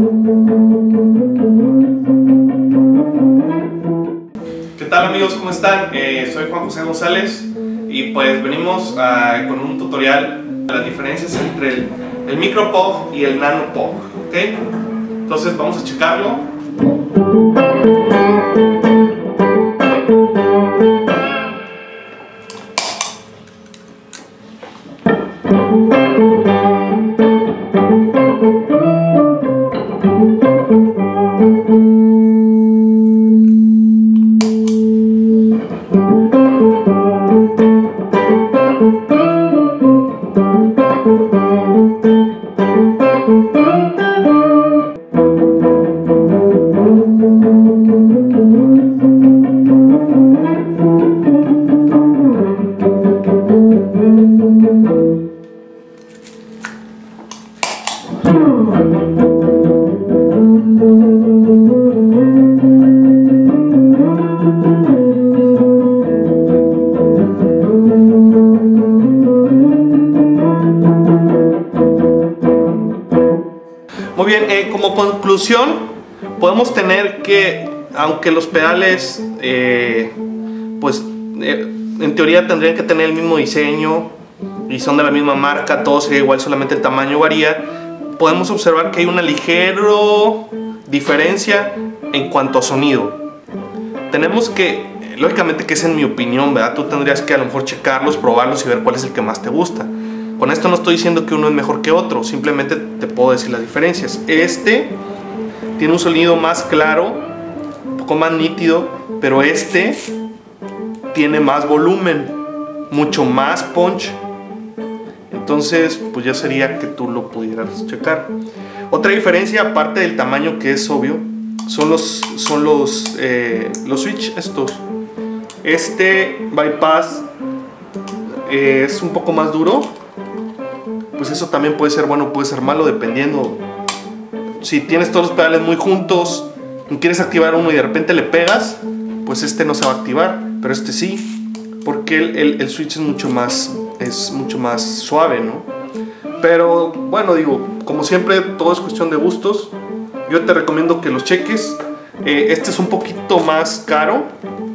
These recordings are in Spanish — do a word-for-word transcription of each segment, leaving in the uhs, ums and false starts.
¿Qué tal amigos? ¿Cómo están? Eh, soy Juan José González y pues venimos uh, con un tutorial de las diferencias entre el, el Micro P O G y el Nano P O G, ¿okay? Entonces vamos a checarlo. Muy bien, eh, como conclusión podemos tener que aunque los pedales eh, pues eh, en teoría tendrían que tener el mismo diseño y son de la misma marca, todo sería igual, solamente el tamaño varía, podemos observar que hay una ligera diferencia en cuanto a sonido. Tenemos que, lógicamente que es en mi opinión, ¿verdad? Tú tendrías que a lo mejor checarlos, probarlos y ver cuál es el que más te gusta. Con esto no estoy diciendo que uno es mejor que otro, simplemente te puedo decir las diferencias. Este tiene un sonido más claro, un poco más nítido, pero este tiene más volumen, mucho más punch. Entonces, pues ya sería que tú lo pudieras checar. Otra diferencia, aparte del tamaño que es obvio, son los, son los, eh, los switch estos. Este bypass eh, es un poco más duro. Pues eso también puede ser bueno, puede ser malo, dependiendo. Si tienes todos los pedales muy juntos y quieres activar uno y de repente le pegas, pues este no se va a activar, pero este sí, porque el, el, el switch es mucho más es mucho más suave, ¿no? Pero bueno, digo, como siempre todo es cuestión de gustos. Yo te recomiendo que los cheques. eh, este es un poquito más caro,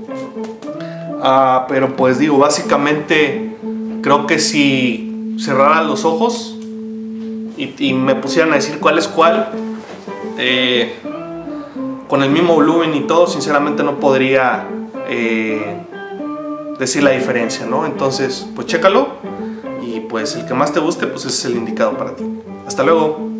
uh, pero pues digo, básicamente creo que si cerrara los ojos y, y me pusieran a decir cuál es cuál, eh, con el mismo volumen y todo, sinceramente no podría eh, decir la diferencia, ¿no? Entonces, pues chécalo y pues el que más te guste, pues ese es el indicado para ti. Hasta luego.